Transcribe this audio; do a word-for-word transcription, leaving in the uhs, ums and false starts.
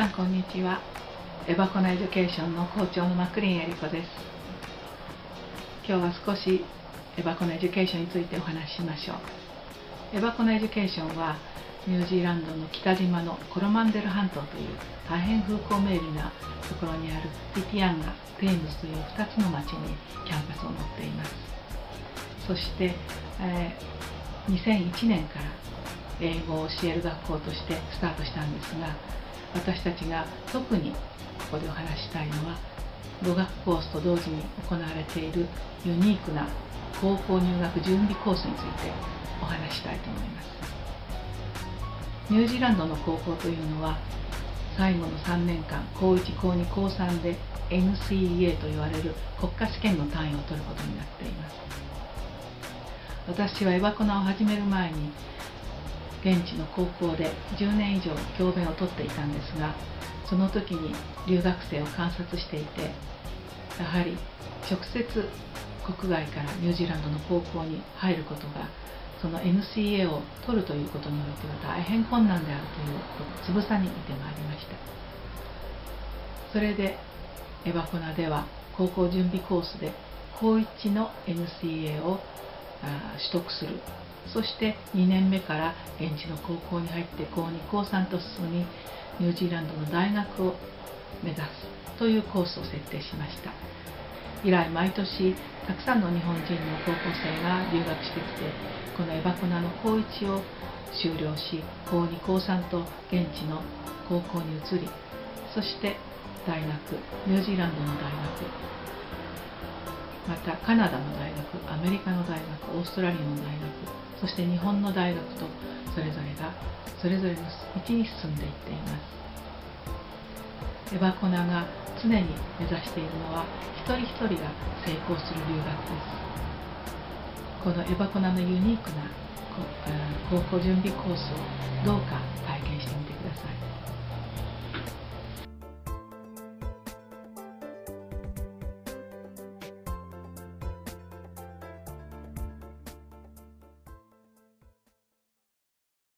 んこんにちは。エバコナエデュケーションの校長のマクリンエリコです。今日は少しエバコナエデュケーションについてお話ししましょう。エバコナエデュケーションはニュージーランドの北島のコロマンデル半島という大変風光明媚なところにあるティティアンガ、テームズというふたつの町にキャンパスを持っています。そして、えー、にせんいちねんから英語を教える学校としてスタートしたんですが、私たちが特にここでお話ししたいのは語学コースと同時に行われているユニークな高校入学準備コースについてお話ししたいと思います。ニュージーランドの高校というのは最後のさんねんかん、こういち、こうに、こうさんで エヌシーイーエー と言われる国家試験の単位を取ることになっています。私はエバコナを始める前に現地の高校でじゅうねん以上教鞭をとっていたんですが、その時に留学生を観察していて、やはり直接国外からニュージーランドの高校に入ることがその エヌシーエー を取るということにおいては大変困難であるということをつぶさに見てまいりました。それでエバコナでは高校準備コースでこういちの エヌシーエー を取得する。そしてにねんめから現地の高校に入ってこうに、こうさんと進み、ニュージーランドの大学を目指すというコースを設定しました。以来毎年たくさんの日本人の高校生が留学してきて、このエバコナのこういちを修了し、こうに、こうさんと現地の高校に移り、そして大学、ニュージーランドの大学、またカナダの大学、アメリカの大学、オーストラリアの大学、そして日本の大学とそれぞれがそれぞれの道に進んでいっています。エバコナが常に目指しているのは一人一人が成功する留学です。このエバコナのユニークな高校準備コースをどうか体験してみてください。